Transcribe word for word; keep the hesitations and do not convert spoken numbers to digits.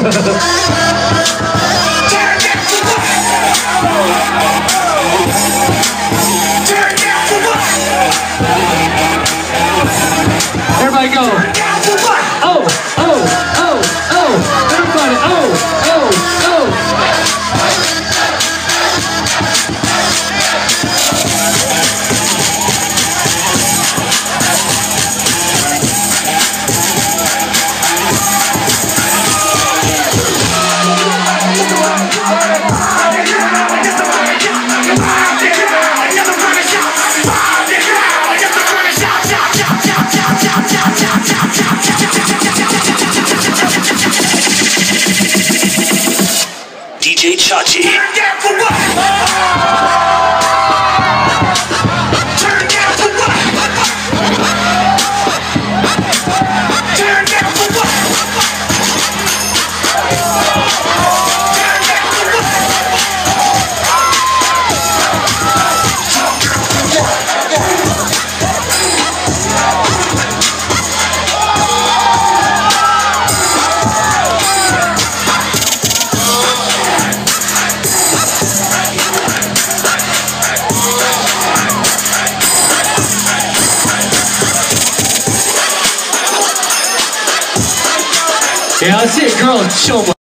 Everybody go. Oh, oh, oh, oh. Everybody, oh, oh, oh. D J Chachi. Turn down for what? Turn down for what? Turn down for what? Yeah, I see a girl show my